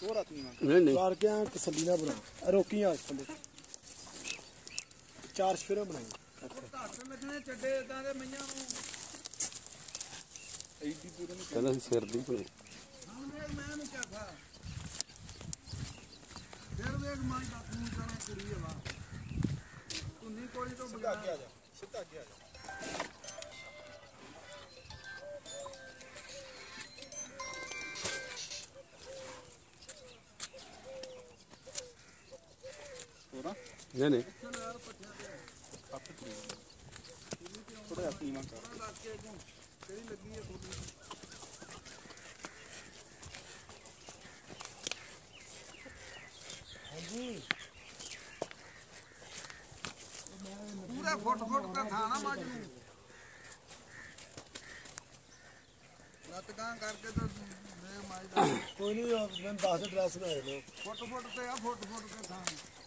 नहीं नहीं चार क्या तसल्ली ना बना रोकी आज थले चार शफेरा बनाई कहना सिर दी कोई नहीं नहीं थोड़ा नीवा कर पूरा फुट का था ना माजू लत गां करके तो कोई नहीं मैं 10 गिलास बनाए लो फुट ते आ फुट के था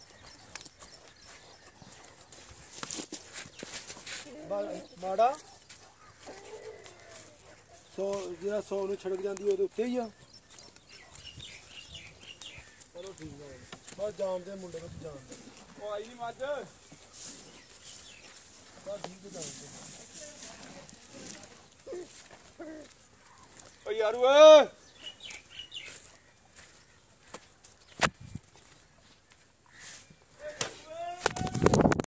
माड़ा 100 ਜਿਹੜਾ 100 ਨੂੰ ਛੜਕ ਜਾਂਦੀ ਉਹਦੇ ਉੱਤੇ ਹੀ ਆ ਚਲੋ ਠੀਕ ਹੈ ਬਸ ਜਾਣਦੇ ਮੁੰਡੇ ਨੂੰ ਜਾਣਦੇ ਉਹ ਆਈ ਨਹੀਂ ਮੱਝ ਬਸ ਠੀਕ ਹੈ ਜਾਣਦੇ ਓ ਯਾਰ ਓਏ